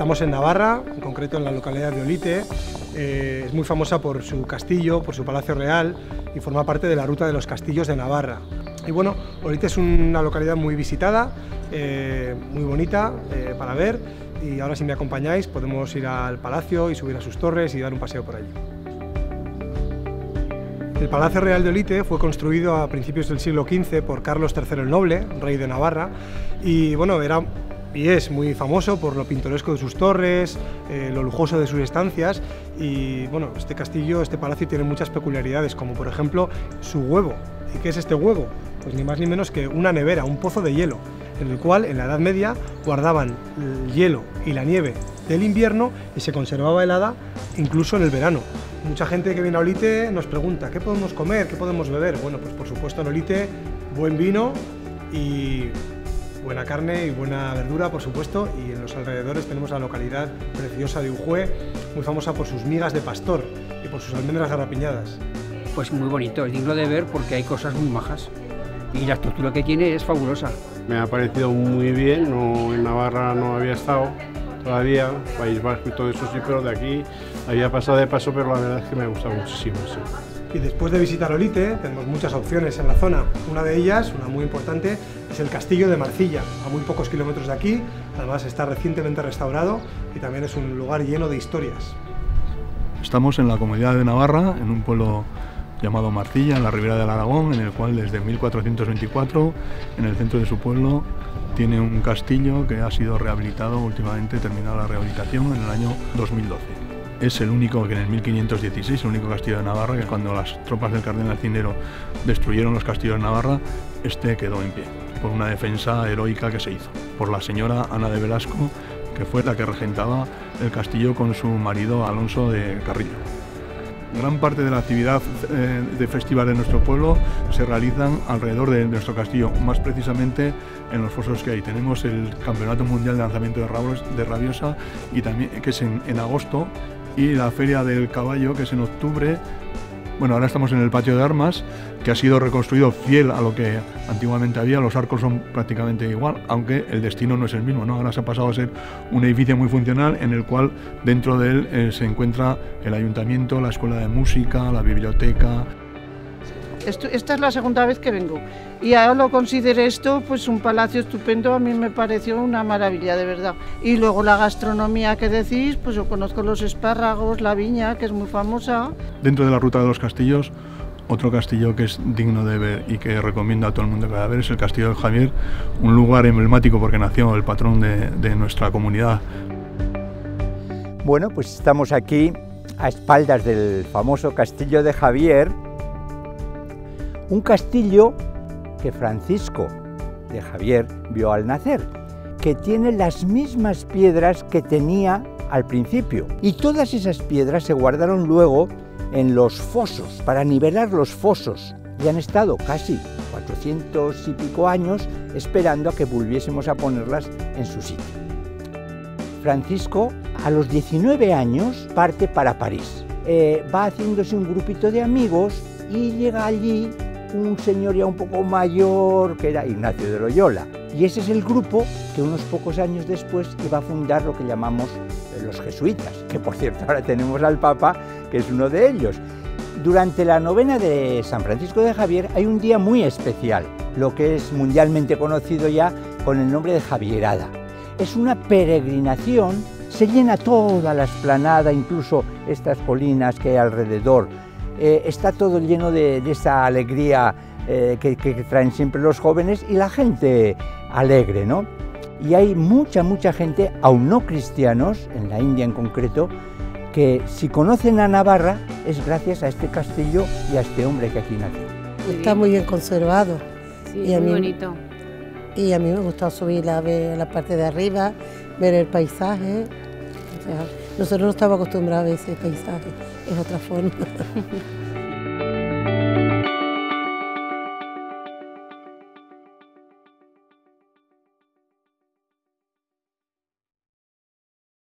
Estamos en Navarra, en concreto en la localidad de Olite. Es muy famosa por su castillo, por su palacio real y forma parte de la ruta de los castillos de Navarra. Y bueno, Olite es una localidad muy visitada, muy bonita para ver, y ahora si me acompañáis podemos ir al palacio y subir a sus torres y dar un paseo por allí. El Palacio Real de Olite fue construido a principios del siglo XV por Carlos III el Noble, rey de Navarra, y bueno, era y es muy famoso por lo pintoresco de sus torres, lo lujoso de sus estancias, y bueno, este castillo, este palacio tiene muchas peculiaridades, como por ejemplo su huevo. ¿Y qué es este huevo? Pues ni más ni menos que una nevera, un pozo de hielo, en el cual en la Edad Media guardaban el hielo y la nieve del invierno y se conservaba helada incluso en el verano. Mucha gente que viene a Olite nos pregunta ¿qué podemos comer? ¿Qué podemos beber? Bueno, pues por supuesto en Olite buen vino y buena carne y buena verdura, por supuesto, y en los alrededores tenemos la localidad preciosa de Ujue, muy famosa por sus migas de pastor y por sus almendras garrapiñadas. Pues muy bonito, es digno de ver porque hay cosas muy majas y la estructura que tiene es fabulosa. Me ha parecido muy bien, en Navarra no había estado todavía, País Vasco y todo eso sí, pero de aquí había pasado de paso, pero la verdad es que me ha gustado muchísimo. Sí. Y después de visitar Olite, tenemos muchas opciones en la zona. Una de ellas, una muy importante, es el Castillo de Marcilla, a muy pocos kilómetros de aquí. Además está recientemente restaurado y también es un lugar lleno de historias. Estamos en la Comunidad de Navarra, en un pueblo llamado Marcilla, en la ribera del Aragón, en el cual desde 1424, en el centro de su pueblo, tiene un castillo que ha sido rehabilitado, últimamente terminada la rehabilitación en el año 2012. Es el único que en el 1516, el único castillo de Navarra, que cuando las tropas del cardenal Cinero destruyeron los castillos de Navarra, este quedó en pie, por una defensa heroica que se hizo, por la señora Ana de Velasco, que fue la que regentaba el castillo con su marido Alonso de Carrillo. Gran parte de la actividad de festival de nuestro pueblo se realizan alrededor de nuestro castillo, más precisamente en los fosos que hay. Tenemos el Campeonato Mundial de Lanzamiento de Rabiosa, y también, que es en agosto, y la Feria del Caballo, que es en octubre. Bueno, ahora estamos en el patio de armas, que ha sido reconstruido fiel a lo que antiguamente había. Los arcos son prácticamente igual, aunque el destino no es el mismo, ¿no? Ahora se ha pasado a ser un edificio muy funcional en el cual dentro de él se encuentra el ayuntamiento, la escuela de música, la biblioteca. Esta es la segunda vez que vengo y ahora lo consideré esto pues un palacio estupendo, a mí me pareció una maravilla de verdad. Y luego la gastronomía que decís, pues yo conozco los espárragos, la viña que es muy famosa. Dentro de la ruta de los castillos, otro castillo que es digno de ver y que recomiendo a todo el mundo que vaya a ver es el Castillo de Javier, un lugar emblemático porque nació el patrón de nuestra comunidad. Bueno, pues estamos aquí a espaldas del famoso Castillo de Javier, un castillo que Francisco de Javier vio al nacer, que tiene las mismas piedras que tenía al principio, y todas esas piedras se guardaron luego en los fosos, para nivelar los fosos, y han estado casi 400 y pico años esperando a que volviésemos a ponerlas en su sitio. Francisco, a los 19 años, parte para París. Va haciéndose un grupito de amigos y llega allí un señor ya un poco mayor, que era Ignacio de Loyola. Y ese es el grupo que unos pocos años después iba a fundar lo que llamamos los jesuitas, que por cierto ahora tenemos al Papa, que es uno de ellos. Durante la novena de San Francisco de Javier hay un día muy especial, lo que es mundialmente conocido ya con el nombre de Javierada. Es una peregrinación, se llena toda la explanada, incluso estas colinas que hay alrededor. Está todo lleno de esa alegría que traen siempre los jóvenes y la gente alegre, ¿no? Y hay mucha gente, aún no cristianos, en la India en concreto, que si conocen a Navarra es gracias a este castillo y a este hombre que aquí nació. Está muy bien conservado. Sí, y muy bonito. Y a mí me gusta subir a ver la parte de arriba, ver el paisaje. O sea, nosotros no estamos acostumbrados a ver ese paisaje, es otra forma.